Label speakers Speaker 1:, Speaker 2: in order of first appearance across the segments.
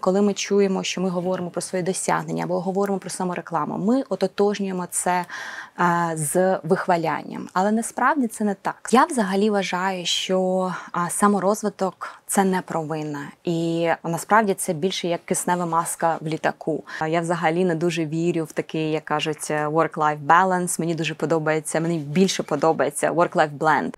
Speaker 1: коли ми чуємо, що ми говоримо про свої досягнення або говоримо про саморекламу, ми ототожнюємо це з вихвалянням. Але насправді це не так. Я взагалі вважаю, що саморозвиток – це не провина. І насправді це більше як киснева маска в літаку. Я взагалі не дуже вірю в такий, як кажуть, work-life balance. Мені більше подобається work-life blend.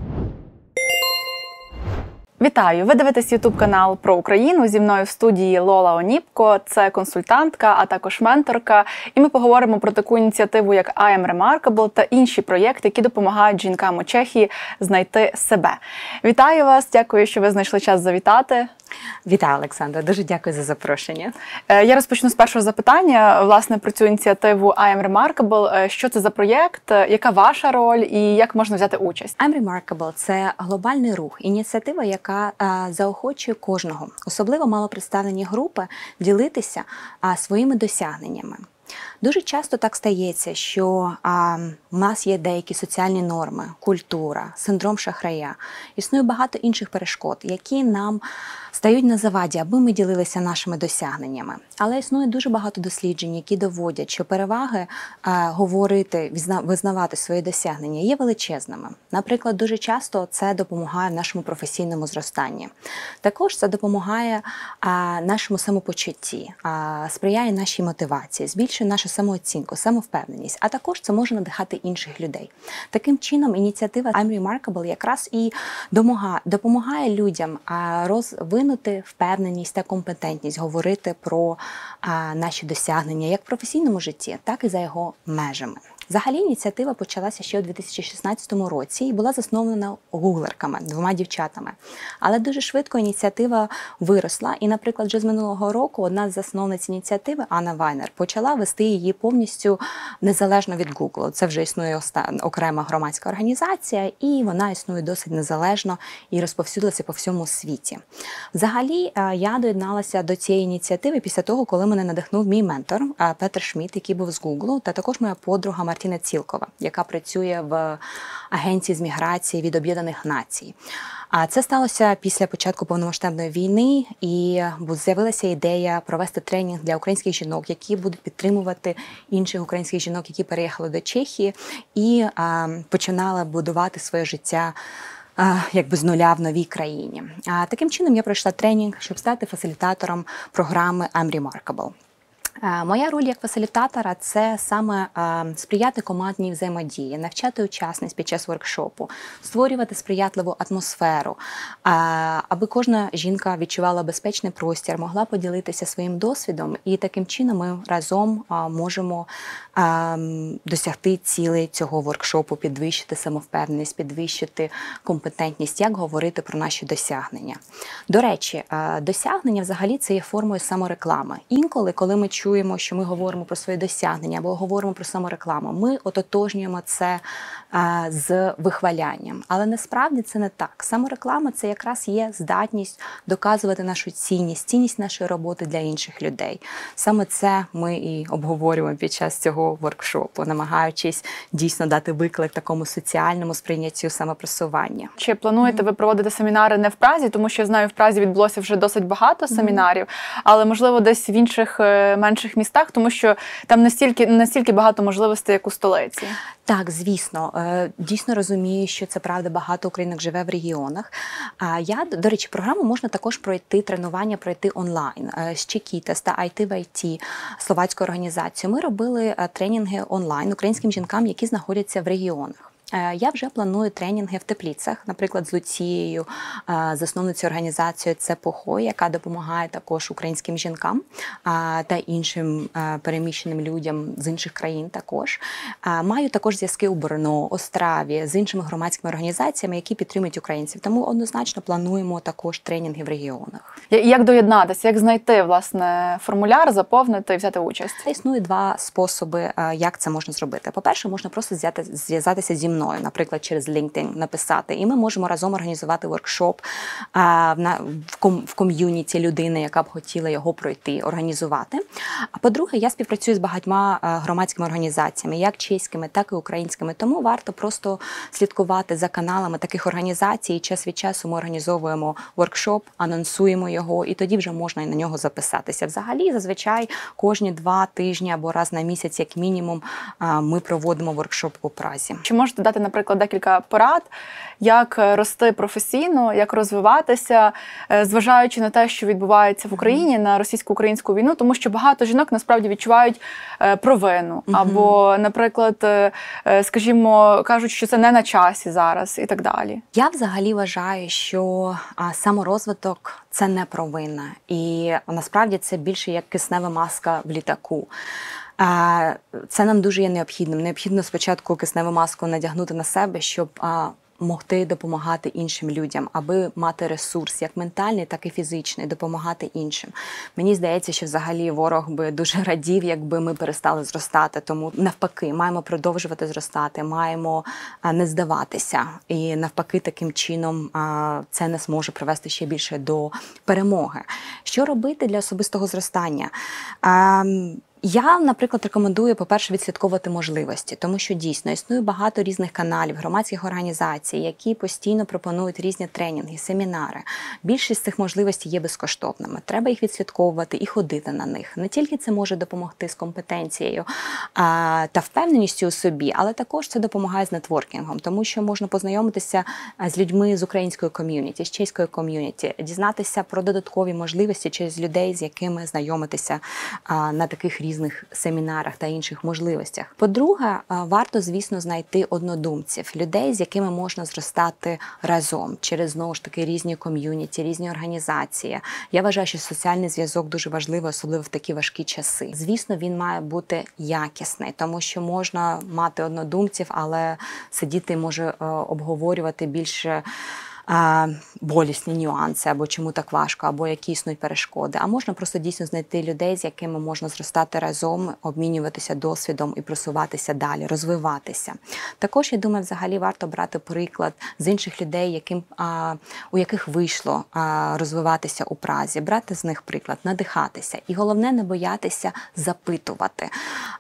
Speaker 2: Вітаю! Ви дивитесь YouTube-канал про Україну. Зі мною в студії Лола Оніпко. Це консультантка, а також менторка. І ми поговоримо про таку ініціативу, як I Am Remarkable та інші проєкти, які допомагають жінкам у Чехії знайти себе. Вітаю вас! Дякую, що ви знайшли час завітати.
Speaker 1: Вітаю, Олександра. Дуже дякую за запрошення.
Speaker 2: Я розпочну з першого запитання, власне, про цю ініціативу I Am Remarkable. Що це за проєкт, яка ваша роль і як можна взяти участь?
Speaker 1: I Am Remarkable – це глобальний рух, ініціатива, яка заохочує кожного, особливо малопредставлені групи, ділитися своїми досягненнями. Дуже часто так стається, що у нас є деякі соціальні норми, культура, синдром шахрая. Існує багато інших перешкод, які нам стають на заваді, аби ми ділилися нашими досягненнями. Але існує дуже багато досліджень, які доводять, що переваги говорити, визнавати свої досягнення є величезними. Наприклад, дуже часто це допомагає нашому професійному зростанні. Також це допомагає нашому самопочутті, сприяє нашій мотивації, збільшує нашу самооцінку, самовпевненість, а також це може надихати інших людей. Таким чином, ініціатива I Am Remarkable якраз і допомагає людям розвинути впевненість та компетентність, говорити про наші досягнення як в професійному житті, так і за його межами. Взагалі, ініціатива почалася ще у 2016 році і була заснована гуглерками, 2 дівчатами. Але дуже швидко ініціатива виросла і, наприклад, вже з минулого року одна з засновниць ініціативи, Анна Вайнер, почала вести її повністю незалежно від Google. Це вже існує окрема громадська організація, і вона існує досить незалежно і розповсюдилася по всьому світі. Взагалі, я доєдналася до цієї ініціативи після того, коли мене надихнув мій ментор Петр Шмідт, який був з Google, та також моя подруга Мартіна Цілкова, яка працює в агенції з міграції від Об'єднаних Націй. А це сталося після початку повномасштабної війни, і з'явилася ідея провести тренінг для українських жінок, які будуть підтримувати інших українських жінок, які переїхали до Чехії і починали будувати своє життя якби з нуля в новій країні. Таким чином я пройшла тренінг, щоб стати фасилітатором програми I Am Remarkable. Моя роль як фасилітатора – це саме сприяти командній взаємодії, навчати учасниць під час воркшопу, створювати сприятливу атмосферу, аби кожна жінка відчувала безпечний простір, могла поділитися своїм досвідом, і таким чином ми разом можемо досягти цілей цього воркшопу, підвищити самовпевненість, підвищити компетентність, як говорити про наші досягнення. До речі, досягнення взагалі це є формою самореклами. Інколи, коли ми чуємо, що ми говоримо про свої досягнення або говоримо про саморекламу, ми ототожнюємо це з вихвалянням. Але насправді це не так. Самореклама – це якраз є здатність доказувати нашу цінність, цінність нашої роботи для інших людей. Саме це ми і обговорюємо під час цього воркшопу, намагаючись дійсно дати виклик такому соціальному сприйняттю самопросування.
Speaker 2: Чи плануєте ви проводити семінари не в Празі? Тому що, я знаю, в Празі відбулося вже досить багато семінарів, але, можливо, десь в інших менших містах, тому що там настільки багато можливостей, як у столиці.
Speaker 1: Так, звісно. Дійсно розумію, що це правда, багато українок живе в регіонах. До речі, програму можна також пройти, тренування пройти онлайн. З Чекітас та IT в IT, словацькою організацією, ми робили тренінги онлайн українським жінкам, які знаходяться в регіонах. Я вже планую тренінги в Теплицях, наприклад, з Луцією, засновницею організацією «Це Похой», яка допомагає також українським жінкам та іншим переміщеним людям з інших країн також. Маю також зв'язки у Брно, Остраві, з іншими громадськими організаціями, які підтримують українців. Тому однозначно плануємо також тренінги в регіонах.
Speaker 2: Як доєднатися, як знайти, власне, формуляр, заповнити і взяти участь?
Speaker 1: Існує 2 способи, як це можна зробити. По-перше, можна просто зв'язатися зі мною мною, наприклад, через LinkedIn написати, і ми можемо разом організувати воркшоп в ком'юніті людини, яка б хотіла його пройти, організувати. А по-друге, я співпрацюю з багатьма громадськими організаціями, як чеськими, так і українськими, тому варто просто слідкувати за каналами таких організацій, і час від часу ми організовуємо воркшоп, анонсуємо його, і тоді вже можна і на нього записатися. Взагалі, зазвичай, кожні 2 тижні або раз на місяць, як мінімум, ми проводимо воркшоп у Празі.
Speaker 2: Чи можете дати, наприклад, декілька порад, як рости професійно, як розвиватися, зважаючи на те, що відбувається в Україні, на російсько-українську війну, тому що багато жінок насправді відчувають провину, або, наприклад, скажімо, кажуть, що це не на часі зараз і так далі.
Speaker 1: Я взагалі вважаю, що саморозвиток – це не провина. І насправді це більше як киснева маска в літаку. Це нам дуже є необхідним. Необхідно спочатку кисневу маску надягнути на себе, щоб могти допомагати іншим людям, аби мати ресурс, як ментальний, так і фізичний, допомагати іншим. Мені здається, що взагалі ворог би дуже радів, якби ми перестали зростати. Тому навпаки, маємо продовжувати зростати, маємо не здаватися. І навпаки, таким чином це нас може привести ще більше до перемоги. Що робити для особистого зростання? Я, наприклад, рекомендую, по-перше, відслідковувати можливості, тому що дійсно існує багато різних каналів, громадських організацій, які постійно пропонують різні тренінги, семінари. Більшість цих можливостей є безкоштовними. Треба їх відслідковувати і ходити на них. Не тільки це може допомогти з компетенцією та впевненістю у собі, але також це допомагає з нетворкінгом, тому що можна познайомитися з людьми з української ком'юніті, з чеської ком'юніті, дізнатися про додаткові можливості через людей, з якими знайомитися на таких різних семінарах та інших можливостях. По-друге, варто, звісно, знайти однодумців, людей, з якими можна зростати разом, через, знову ж таки, різні ком'юніті, різні організації. Я вважаю, що соціальний зв'язок дуже важливий, особливо в такі важкі часи. Звісно, він має бути якісний, тому що можна мати однодумців, але сидіти може обговорювати більше болісні нюанси, або чому так важко, або які існують перешкоди. А можна просто дійсно знайти людей, з якими можна зростати разом, обмінюватися досвідом і просуватися далі, розвиватися. Також, я думаю, взагалі варто брати приклад з інших людей, у яких вийшло розвиватися у Празі, брати з них приклад, надихатися. І головне, не боятися запитувати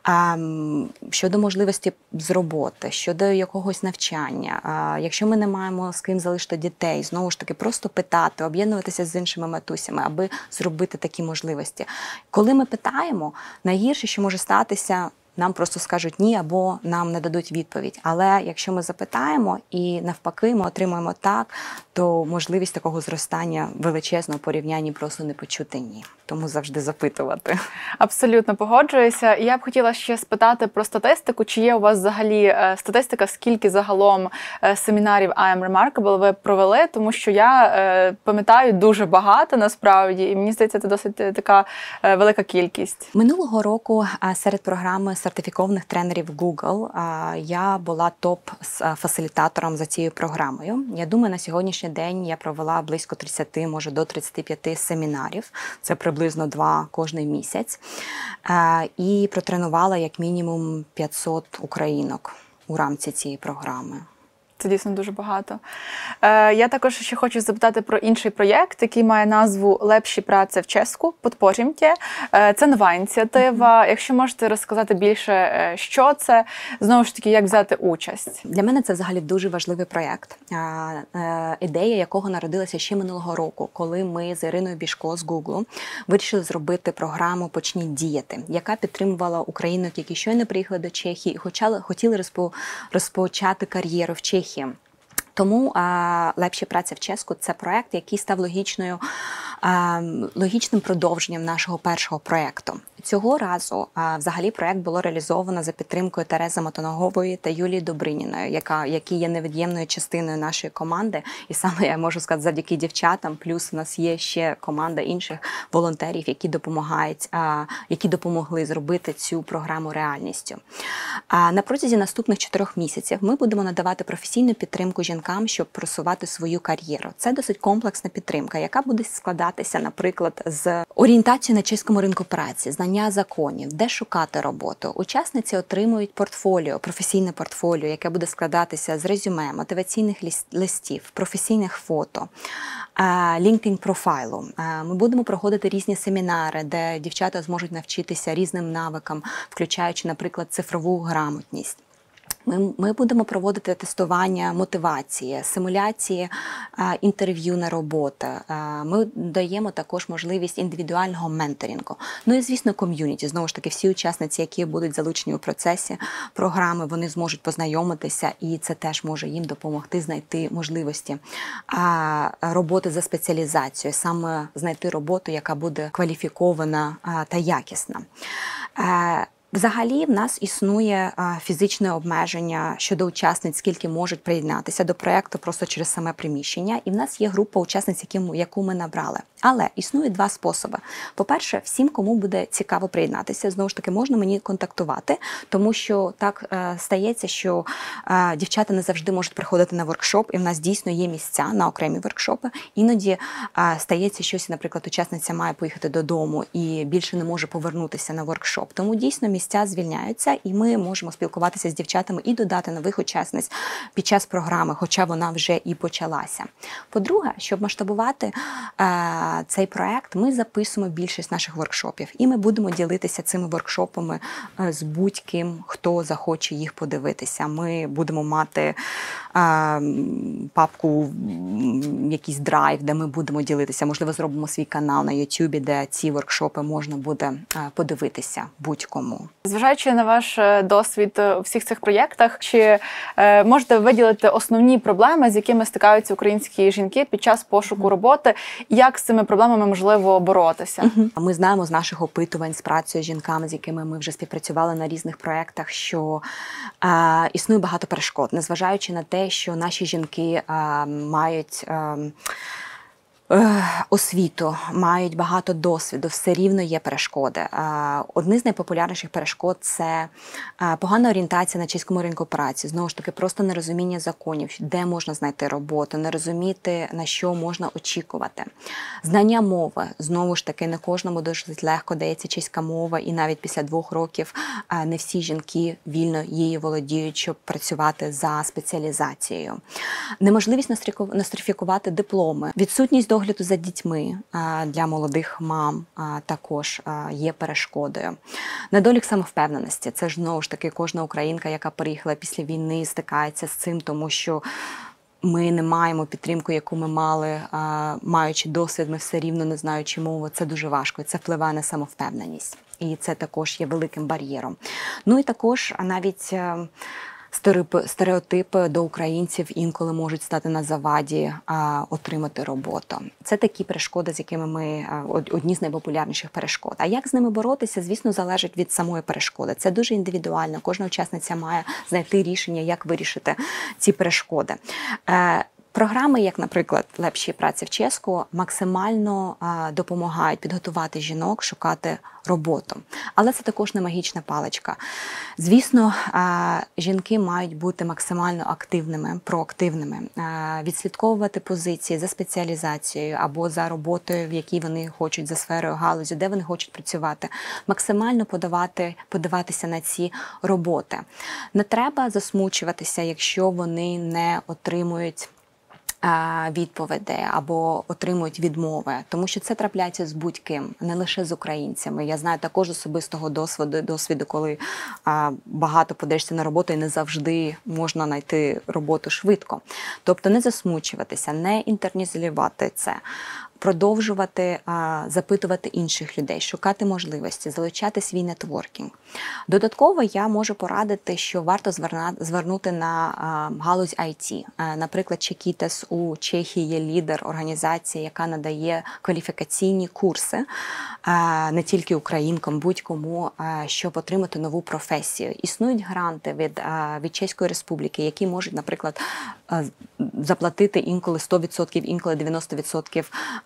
Speaker 1: щодо можливості з роботи, щодо якогось навчання. Якщо ми не маємо з ким залишити дітей, знову ж таки, просто питати, об'єднуватися з іншими матусями, аби зробити такі можливості. Коли ми питаємо, найгірше, що може статися, нам просто скажуть ні або нам не дадуть відповідь. Але якщо ми запитаємо і навпаки ми отримуємо так, то можливість такого зростання величезного порівнянні просто не почути ні. Тому завжди запитувати.
Speaker 2: Абсолютно погоджуюся. І я б хотіла ще спитати про статистику. Чи є у вас взагалі статистика, скільки загалом семінарів I Am Remarkable ви провели? Тому що я пам'ятаю дуже багато насправді, і мені здається, це досить така велика кількість.
Speaker 1: Минулого року серед програми сертифікованих тренерів Google я була топ-фасилітатором за цією програмою. Я думаю, на сьогоднішній день я провела близько 30, може до 35 семінарів. Це приблизно 2 кожний місяць. І протренувала як мінімум 500 українок у рамці цієї програми.
Speaker 2: Це дійсно дуже багато. Я також ще хочу запитати про інший проєкт, який має назву «Лепші праці в Чеську. Подпорімтє». Це нова ініціатива. Якщо можете розказати більше, що це, знову ж таки, як взяти участь?
Speaker 1: Для мене це взагалі дуже важливий проєкт, ідея якого народилася ще минулого року, коли ми з Іриною Бішко з Google вирішили зробити програму «Почніть діяти», яка підтримувала українок, які щойно приїхали до Чехії і хотіли розпочати кар'єру в Чехії. Тому «Лепші праці в Чеську» – це проєкт, який став логічним продовженням нашого першого проєкту. Цього разу взагалі проєкт було реалізовано за підтримкою Терези Мотоногової та Юлії Добриніної, які є невід'ємною частиною нашої команди. І саме я можу сказати, завдяки дівчатам, плюс у нас є ще команда інших волонтерів, які допомогли зробити цю програму реальністю. На протязі наступних 4 місяців ми будемо надавати професійну підтримку жінкам, щоб просувати свою кар'єру. Це досить комплексна підтримка, яка буде складатися, наприклад, з орієнтацією на чеському ринку праці, знання законів, де шукати роботу. Учасниці отримують портфоліо, професійне портфоліо, яке буде складатися з резюме, мотиваційних листів, професійних фото, LinkedIn профайлу. Ми будемо проходити різні семінари, де дівчата зможуть навчитися різним навикам, включаючи, наприклад, цифрову грамотність. Ми будемо проводити тестування мотивації, симуляції інтерв'ю на роботу. Ми даємо також можливість індивідуального менторингу. Ну і, звісно, ком'юніті. Знову ж таки, всі учасниці, які будуть залучені у процесі програми, вони зможуть познайомитися, і це теж може їм допомогти знайти можливості роботи за спеціалізацією, саме знайти роботу, яка буде кваліфікована та якісна. Взагалі, в нас існує фізичне обмеження щодо учасниць, скільки можуть приєднатися до проєкту просто через саме приміщення. І в нас є група учасниць, яку ми набрали. Але існує два способи. По-перше, всім, кому буде цікаво приєднатися, знову ж таки, можна мені контактувати, тому що так стається, що дівчата не завжди можуть приходити на воркшоп, і в нас дійсно є місця на окремі воркшопи. Іноді стається щось, наприклад, учасниця має поїхати додому і більше не може повернутися на воркшоп. Тому дійсно місця звільняються, і ми можемо спілкуватися з дівчатами і додати нових учасниць під час програми, хоча вона вже і почалася. По-друге, щоб масштабувати цей проект, ми записуємо більшість наших воркшопів, і ми будемо ділитися цими воркшопами з будь-ким, хто захоче їх подивитися. Ми будемо мати папку, якийсь драйв, де ми будемо ділитися. Можливо, зробимо свій канал на YouTube, де ці воркшопи можна буде подивитися будь-кому.
Speaker 2: Зважаючи на ваш досвід у всіх цих проєктах, чи можете виділити основні проблеми, з якими стикаються українські жінки під час пошуку роботи, і як з цими проблемами можливо боротися?
Speaker 1: Ми знаємо з наших опитувань з працею з жінками, з якими ми вже співпрацювали на різних проєктах, що існує багато перешкод, незважаючи на те, що наші жінки мають освіту, мають багато досвіду, все рівно є перешкоди. Одні з найпопулярніших перешкод – це погана орієнтація на чеському ринку праці, знову ж таки, просто нерозуміння законів, де можна знайти роботу, не розуміти, на що можна очікувати. Знання мови, знову ж таки, не кожному дуже легко дається чеська мова, і навіть після 2 років не всі жінки вільно її володіють, щоб працювати за спеціалізацією. Неможливість нострифікувати дипломи, відсутність догляду за дітьми для молодих мам також є перешкодою. Недолік самовпевненості. Це ж, знову ж таки, кожна українка, яка переїхала після війни, стикається з цим, тому що ми не маємо підтримку, яку ми мали, маючи досвід, ми все рівно не знаючи мову. Це дуже важко, це впливає на самовпевненість. І це також є великим бар'єром. Ну і також навіть стереотипи до українців інколи можуть стати на заваді отримати роботу. Це такі перешкоди, з якими ми одні з найпопулярніших перешкод. А як з ними боротися, звісно, залежить від самої перешкоди. Це дуже індивідуально. Кожна учасниця має знайти рішення, як вирішити ці перешкоди. Програми, як, наприклад, «Лепші праці в Чеську», максимально допомагають підготувати жінок, шукати роботу. Але це також не магічна паличка. Звісно, жінки мають бути максимально активними, проактивними, відслідковувати позиції за спеціалізацією або за роботою, в якій вони хочуть, за сферою, галузю, де вони хочуть працювати, максимально подаватися на ці роботи. Не треба засмучуватися, якщо вони не отримують відповіді або отримують відмови, тому що це трапляється з будь-ким, не лише з українцями. Я знаю також особистого досвіду, коли багато подаєшся на роботу і не завжди можна знайти роботу швидко. Тобто не засмучуватися, не інтерналізувати це, продовжувати запитувати інших людей, шукати можливості, залучати свій нетворкінг. Додатково я можу порадити, що варто звернути на галузь IT. Наприклад, Чекітес у Чехії є лідер організації, яка надає кваліфікаційні курси не тільки українкам, будь-кому, щоб отримати нову професію. Існують гранти від Чеської Республіки, які можуть, наприклад, заплатити інколи 100%, інколи 90%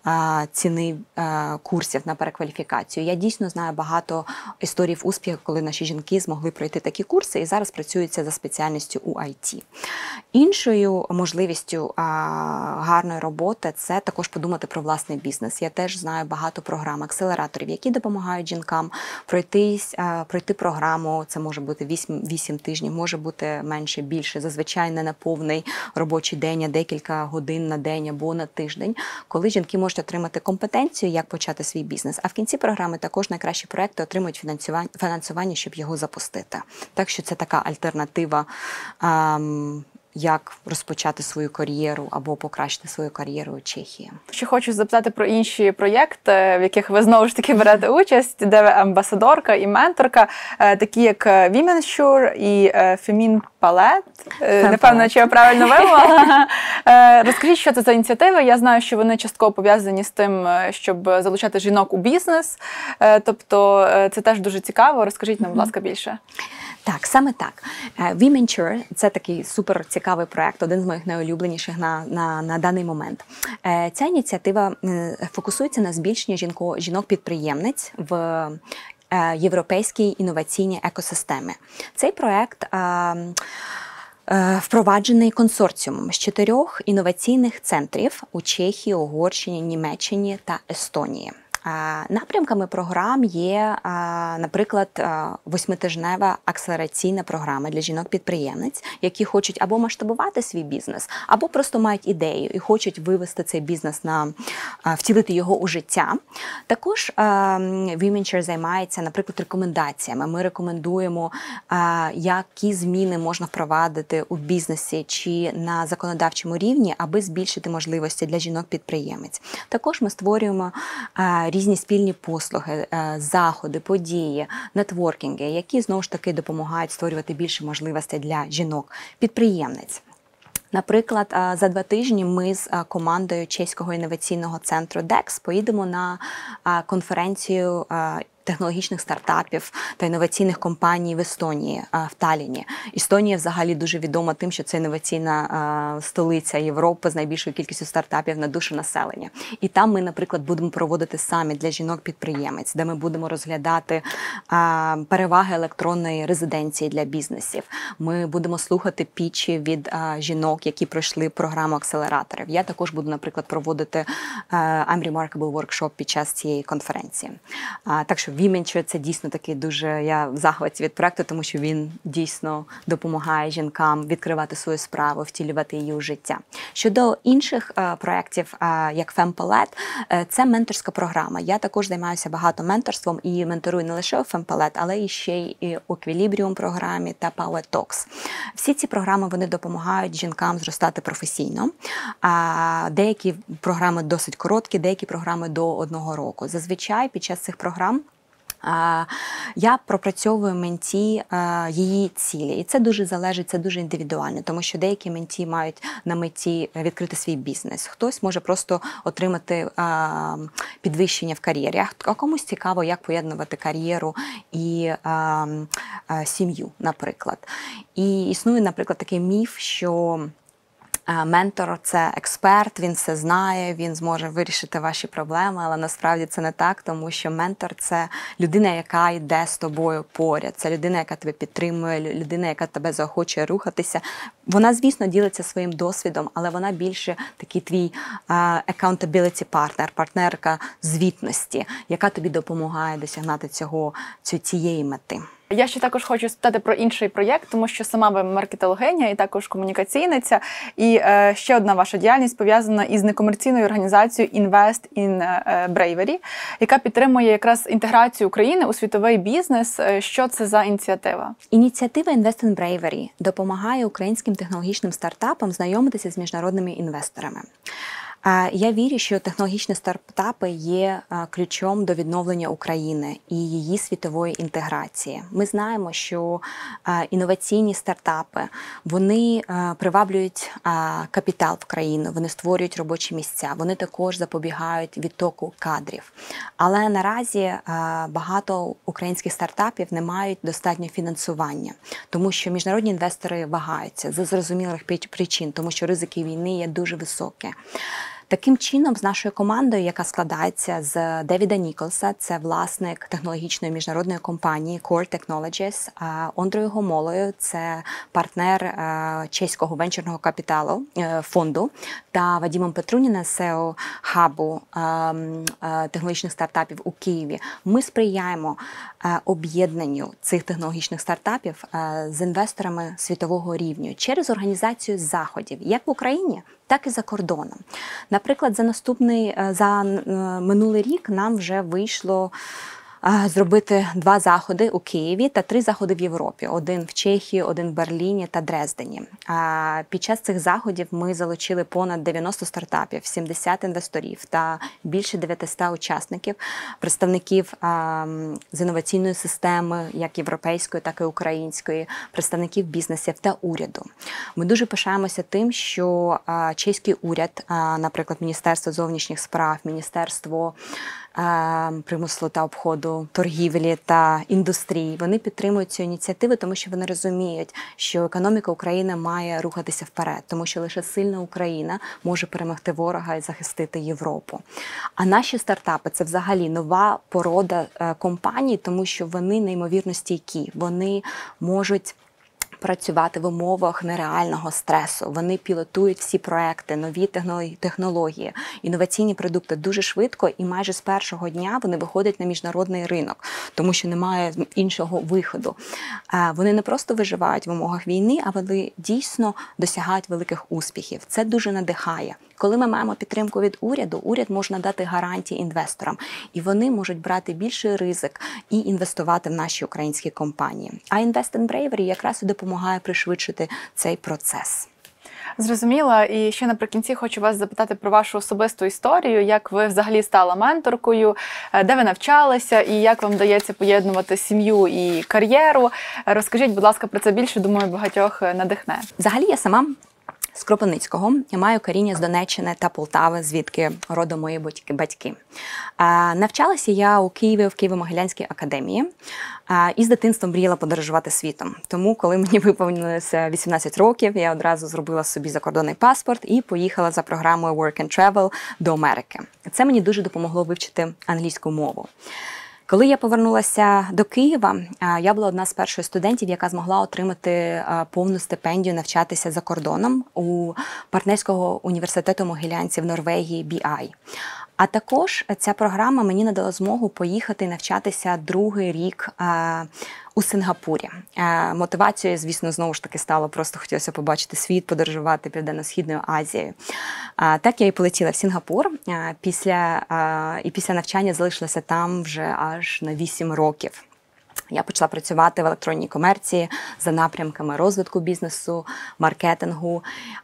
Speaker 1: ціни курсів на перекваліфікацію. Я дійсно знаю багато історій успіху, коли наші жінки змогли пройти такі курси і зараз працюються за спеціальністю у IT. Іншою можливістю гарної роботи – це також подумати про власний бізнес. Я теж знаю багато програм, акселераторів, які допомагають жінкам пройти програму. Це може бути 8 тижнів, може бути менше, більше. Зазвичай не на повний робочий день, а декілька годин на день або на тиждень, коли жінки можуть отримати компетенцію, як почати свій бізнес. А в кінці програми також найкращі проекти отримують фінансування, щоб його запустити. Так що це така альтернатива, як розпочати свою кар'єру або покращити свою кар'єру у Чехії.
Speaker 2: Ще хочу запитати про інші проєкти, в яких ви знову ж таки берете участь, де ви амбасадорка і менторка, такі як Women Sure і Femin Palette. Не певна, чи я правильно вимовила. Розкажіть, що це за ініціативи. Я знаю, що вони частково пов'язані з тим, щоб залучати жінок у бізнес. Тобто це теж дуже цікаво. Розкажіть нам, будь ласка, більше.
Speaker 1: Так, саме так. Women Sure – це такий супер цікавий проект, один з моїх найулюбленіших на даний момент. Ця ініціатива фокусується на збільшенні жінок-підприємниць в європейській інноваційній екосистемі. Цей проект впроваджений консорціумом з 4 інноваційних центрів у Чехії, Угорщині, Німеччині та Естонії. Напрямками програм є, наприклад, 8-тижнева акселераційна програма для жінок-підприємниць, які хочуть або масштабувати свій бізнес, або просто мають ідею і хочуть вивести цей бізнес втілити його у життя. Також Women Sure займається, наприклад, рекомендаціями. Ми рекомендуємо, які зміни можна впровадити у бізнесі чи на законодавчому рівні, аби збільшити можливості для жінок-підприємець. Також ми створюємо різні спільні послуги, заходи, події, нетворкінги, які, знову ж таки, допомагають створювати більше можливостей для жінок-підприємниць. Наприклад, за 2 тижні ми з командою Чеського інноваційного центру DEX поїдемо на конференцію технологічних стартапів та інноваційних компаній в Естонії, в Талліні. Естонія взагалі дуже відома тим, що це інноваційна столиця Європи з найбільшою кількістю стартапів на душу населення. І там ми, наприклад, будемо проводити саміт для жінок-підприємець, де ми будемо розглядати переваги електронної резиденції для бізнесів. Ми будемо слухати пітчі від жінок, які пройшли програму акселераторів. Я також буду, наприклад, проводити I'm Remarkable воркшоп під час цієї конференції. Так що Women Sure – це дійсно такий я в захваті від проекту, тому що він дійсно допомагає жінкам відкривати свою справу, втілювати її у життя. Щодо інших проєктів, як Femin Palette, це менторська програма. Я також займаюся багато менторством і менторую не лише у Femin Palette, але і ще й у Equilibrium програмі та Power Talks. Всі ці програми, вони допомагають жінкам зростати професійно. Деякі програми досить короткі, деякі програми до 1 року. Зазвичай під час цих програм я пропрацьовую менті її цілі. І це дуже залежить, це дуже індивідуально, тому що деякі менті мають на меті відкрити свій бізнес. Хтось може просто отримати підвищення в кар'єрі, а комусь цікаво, як поєднувати кар'єру і сім'ю, наприклад. І існує, наприклад, такий міф, що ментор – це експерт, він все знає, він зможе вирішити ваші проблеми, але насправді це не так, тому що ментор – це людина, яка йде з тобою поряд, це людина, яка тебе підтримує, людина, яка тебе заохочує рухатися. Вона, звісно, ділиться своїм досвідом, але вона більше такий твій accountability partner, партнерка звітності, яка тобі допомагає досягнути цієї мети.
Speaker 2: Я ще також хочу спитати про інший проєкт, тому що сама ви маркетологиня і також комунікаційниця. І ще одна ваша діяльність пов'язана із некомерційною організацією Invest in Bravery, яка підтримує якраз інтеграцію України у світовий бізнес. Що це за ініціатива?
Speaker 1: Ініціатива Invest in Bravery допомагає українським технологічним стартапам знайомитися з міжнародними інвесторами. Я вірю, що технологічні стартапи є ключом до відновлення України і її світової інтеграції. Ми знаємо, що інноваційні стартапи, вони приваблюють капітал в країну, вони створюють робочі місця, вони також запобігають відтоку кадрів. Але наразі багато українських стартапів не мають достатньо фінансування, тому що міжнародні інвестори вагаються з зрозумілих причин, тому що ризики війни є дуже високі. Таким чином, з нашою командою, яка складається з Девіда Ніколса, це власник технологічної міжнародної компанії Core Technologies, Ондрою Гомолою, це партнер чеського венчурного капіталу фонду, та Вадимом Петруніним, SEO хабу технологічних стартапів у Києві. Ми сприяємо об'єднанню цих технологічних стартапів з інвесторами світового рівня через організацію заходів, як в Україні, так і за кордоном. Наприклад, за минулий рік нам вже вийшло зробити 2 заходи у Києві та 3 заходи в Європі. 1 в Чехії, 1 в Берліні та Дрездені. Під час цих заходів ми залучили понад 90 стартапів, 70 інвесторів та більше 900 учасників, представників з інноваційної системи, як європейської, так і української, представників бізнесів та уряду. Ми дуже пишаємося тим, що чеський уряд, наприклад, Міністерство зовнішніх справ, Міністерство примусу та обходу торгівлі та індустрії. Вони підтримують цю ініціативу, тому що вони розуміють, що економіка України має рухатися вперед, тому що лише сильна Україна може перемогти ворога і захистити Європу. А наші стартапи – це взагалі нова порода компаній, тому що вони неймовірно стійкі, вони можуть працювати в умовах нереального стресу. Вони пілотують всі проекти, нові технології, інноваційні продукти дуже швидко, і майже з першого дня вони виходять на міжнародний ринок, тому що немає іншого виходу. Вони не просто виживають в умовах війни, а вони дійсно досягають великих успіхів. Це дуже надихає. Коли ми маємо підтримку від уряду, уряд може надати гарантії інвесторам, і вони можуть брати більший ризик і інвестувати в наші українські компанії. А Invest in Bravery якраз і допомагає пришвидшити цей процес.
Speaker 2: Зрозуміла. І ще наприкінці хочу вас запитати про вашу особисту історію, як ви взагалі стали менторкою, де ви навчалися і як вам вдається поєднувати сім'ю і кар'єру. Розкажіть, будь ласка, про це більше, думаю, багатьох надихне.
Speaker 1: Взагалі я сама з Кропивницького, я маю коріння з Донеччини та Полтави, звідки родом мої батьки. Навчалася я у Києві, в Києво-Могилянській академії, і з дитинства мріяла подорожувати світом. Тому, коли мені виповнилося 18 років, я одразу зробила собі закордонний паспорт і поїхала за програмою Work and Travel до Америки. Це мені дуже допомогло вивчити англійську мову. Коли я повернулася до Києва, я була одна з перших студентів, яка змогла отримати повну стипендію навчатися за кордоном у партнерського університету Могилянці в Норвегії BI. А також ця програма мені надала змогу поїхати і навчатися другий рік у Сингапурі. Мотивацією, звісно, знову ж таки стало, просто хотілося побачити світ, подорожувати Південно-Східною Азією. Так я і полетіла в Сінгапур, і після навчання залишилася там вже аж на 8 років. Я почала працювати в електронній комерції за напрямками розвитку бізнесу, маркетингу.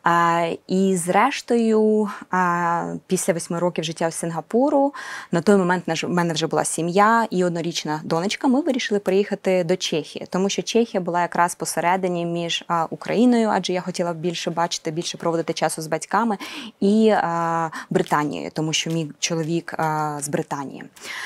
Speaker 1: І зрештою, після 8 років життя в Сингапуру, на той момент в мене вже була сім'я і однорічна донечка, ми вирішили приїхати до Чехії, тому що Чехія була якраз посередині між Україною, адже я хотіла більше бачити, більше проводити часу з батьками, і Британією, тому що мій чоловік з Британії.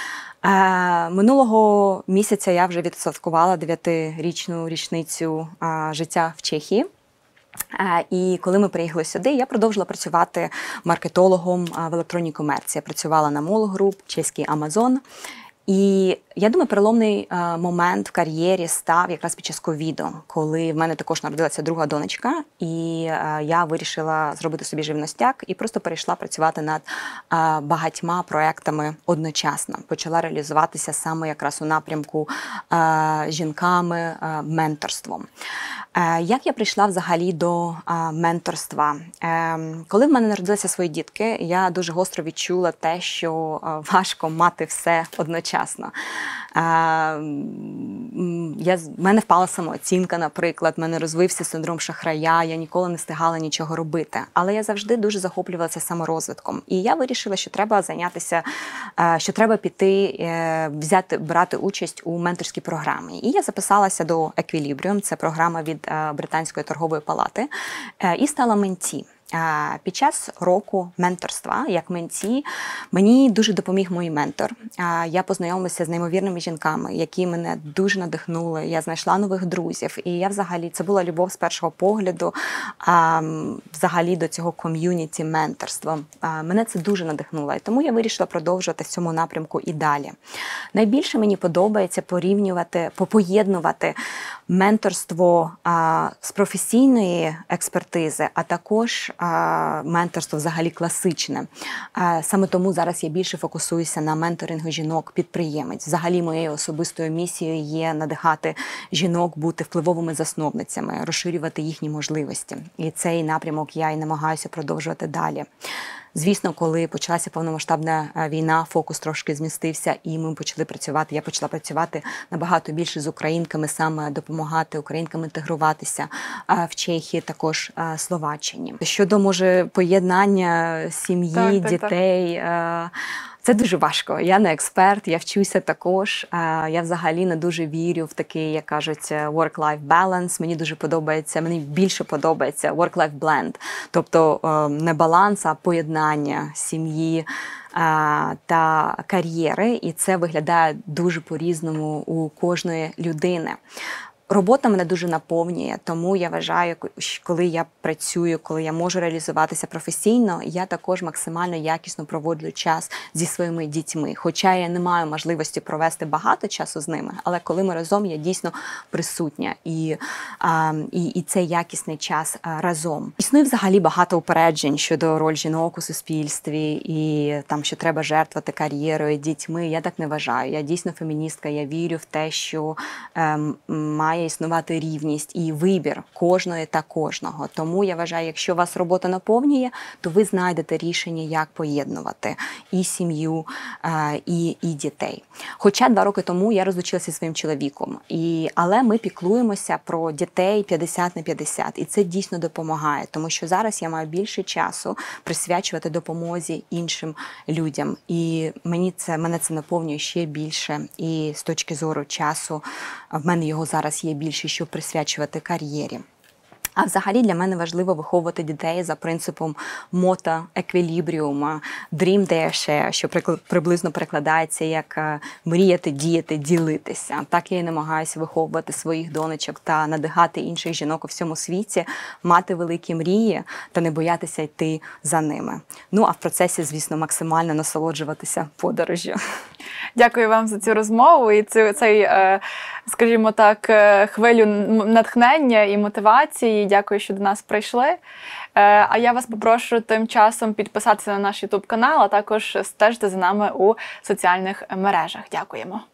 Speaker 1: Минулого місяця я вже відсвяткувала 9-річну річницю життя в Чехії. І коли ми приїхали сюди, я продовжила працювати маркетологом в електронній комерції. Я працювала на Mall Group, чеський Amazon. І я думаю, переломний момент в кар'єрі став якраз під час ковіду, коли в мене також народилася друга донечка, і я вирішила зробити собі живностяк і просто перейшла працювати над багатьма проектами одночасно. Почала реалізуватися саме якраз у напрямку жінками, менторством. Як я прийшла взагалі до менторства? Коли в мене народилися свої дітки, я дуже гостро відчула те, що важко мати все одночасно. В мене впала самооцінка, наприклад, в мене розвився синдром шахрая, я ніколи не встигала нічого робити. Але я завжди дуже захоплювалася саморозвитком. І я вирішила, що треба зайнятися, що треба піти, брати участь у менторській програмі. І я записалася до Equilibrium, це програма від Британської торгової палати, і стала менті. Під час року менторства, як менті, мені дуже допоміг мій ментор. Я познайомилася з неймовірними жінками, які мене дуже надихнули. Я знайшла нових друзів. І я взагалі, це була любов з першого погляду, взагалі до цього ком'юніті менторства. Мене це дуже надихнуло. І тому я вирішила продовжувати в цьому напрямку і далі. Найбільше мені подобається поєднувати менторство з професійної експертизи, а також менторство взагалі класичне. Саме тому зараз я більше фокусуюся на менторингу жінок-підприємець. Взагалі моєю особистою місією є надихати жінок бути впливовими засновницями, розширювати їхні можливості. І цей напрямок я і намагаюся продовжувати далі. Звісно, коли почалася повномасштабна війна, фокус трошки змістився, і ми почали працювати. Я почала працювати набагато більше з українками, саме допомагати українкам інтегруватися в Чехії, також Словаччині. Щодо, може, поєднання сім'ї, дітей, це дуже важко. Я не експерт, я вчуся також. Я взагалі не дуже вірю в такий, як кажуть, work-life balance. Мені більше подобається work-life blend. Тобто не баланс, а поєднання сім'ї та кар'єри. І це виглядає дуже по-різному у кожної людини. Робота мене дуже наповнює, тому я вважаю, коли я працюю, коли я можу реалізуватися професійно, я також максимально якісно проводжу час зі своїми дітьми. Хоча я не маю можливості провести багато часу з ними, але коли ми разом, я дійсно присутня і це якісний час разом. Існує взагалі багато упереджень щодо ролі жінок у суспільстві і там, що треба жертвувати кар'єрою, дітьми. Я так не вважаю. Я дійсно феміністка, я вірю в те, що має існувати рівність і вибір кожної та кожного. Тому я вважаю, якщо вас робота наповнює, то ви знайдете рішення, як поєднувати і сім'ю, і дітей. Хоча 2 роки тому я розлучилася зі своїм чоловіком, але ми піклуємося про дітей 50 на 50, і це дійсно допомагає, тому що зараз я маю більше часу присвячувати допомозі іншим людям, і мене це наповнює ще більше, і з точки зору часу в мене його зараз є більше, щоб присвячувати кар'єрі. А взагалі для мене важливо виховувати дітей за принципом мото еквілібріума, dream dare share, що приблизно перекладається як мріяти, діяти, ділитися. Так я і намагаюся виховувати своїх донечок та надихати інших жінок у всьому світі, мати великі мрії та не боятися йти за ними. Ну, а в процесі, звісно, максимально насолоджуватися подорожжю.
Speaker 2: Дякую вам за цю розмову і цей, скажімо так, хвилю натхнення і мотивації. Дякую, що до нас прийшли. А я вас попрошу тим часом підписатися на наш YouTube канал, а також стежити за нами у соціальних мережах. Дякуємо.